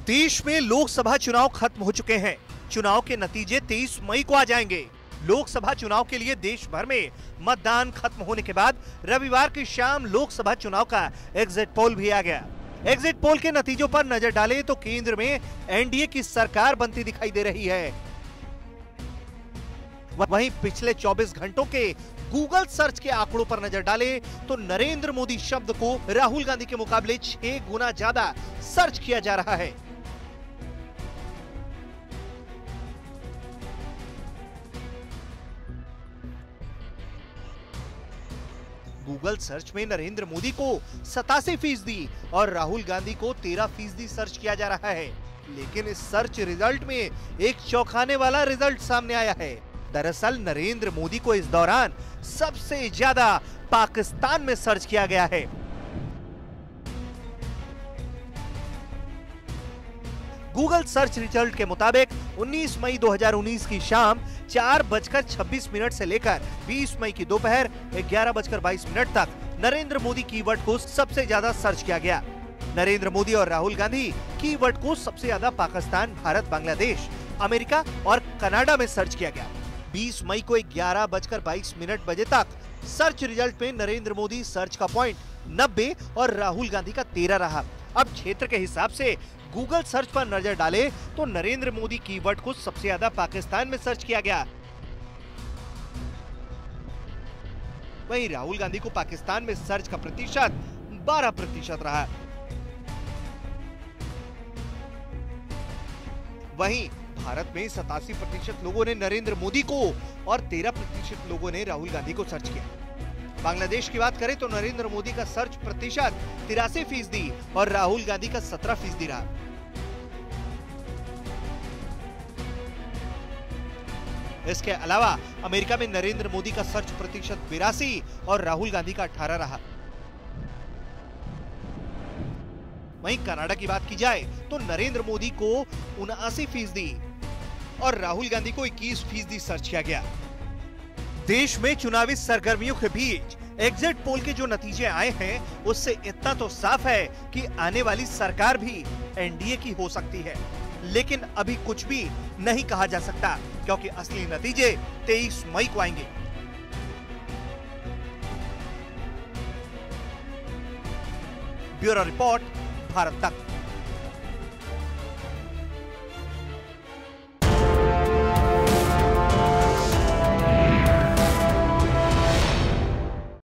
देश में लोकसभा चुनाव खत्म हो चुके हैं। चुनाव के नतीजे 23 मई को आ जाएंगे। लोकसभा चुनाव के लिए देश भर में मतदान खत्म होने के बाद रविवार की शाम लोकसभा चुनाव का एग्जिट पोल भी आ गया। एग्जिट पोल के नतीजों पर नजर डालें तो केंद्र में एनडीए की सरकार बनती दिखाई दे रही है। वहीं पिछले 24 घंटों के गूगल सर्च के आंकड़ों पर नजर डालें तो नरेंद्र मोदी शब्द को राहुल गांधी के मुकाबले 6 गुना ज्यादा सर्च किया जा रहा है। गूगल सर्च में नरेंद्र मोदी को 87% और राहुल गांधी को 13% सर्च किया जा रहा है। लेकिन इस सर्च रिजल्ट में एक चौंकाने वाला रिजल्ट सामने आया है। दरअसल नरेंद्र मोदी को इस दौरान सबसे ज्यादा पाकिस्तान में सर्च किया गया है। गूगल सर्च रिजल्ट के मुताबिक 19 मई 2019 की शाम 4:26 से लेकर 20 मई की दोपहर 11:22 तक नरेंद्र मोदी कीवर्ड को सबसे ज्यादा सर्च किया गया। नरेंद्र मोदी और राहुल गांधी कीवर्ड को सबसे ज्यादा पाकिस्तान, भारत, बांग्लादेश, अमेरिका और कनाडा में सर्च किया गया। 20 मई को 11:22 बजे तक सर्च रिजल्ट में नरेंद्र मोदी सर्च का पॉइंट 90 और राहुल गांधी का 13 रहा। अब क्षेत्र के हिसाब से गूगल सर्च पर नजर डाले तो नरेंद्र मोदी कीवर्ड को सबसे ज्यादा पाकिस्तान में सर्च किया गया। वहीं राहुल गांधी को पाकिस्तान में सर्च का प्रतिशत 12% रहा। वहीं भारत में 87% लोगों ने नरेंद्र मोदी को और 13% लोगों ने राहुल गांधी को सर्च किया। बांग्लादेश की बात करें तो नरेंद्र मोदी का सर्च प्रतिशत 83% और राहुल गांधी का 17% रहा। इसके अलावा अमेरिका में नरेंद्र मोदी का सर्च प्रतिशत 82 और राहुल गांधी का 18 रहा। वहीं कनाडा की बात की जाए तो नरेंद्र मोदी को 79% और राहुल गांधी को 21% सर्च किया गया। देश में चुनावी सरगर्मियों के बीच एग्जिट पोल के जो नतीजे आए हैं उससे इतना तो साफ है कि आने वाली सरकार भी एनडीए की हो सकती है। लेकिन अभी कुछ भी नहीं कहा जा सकता क्योंकि असली नतीजे 23 मई को आएंगे। ब्यूरो रिपोर्ट, भारत तक।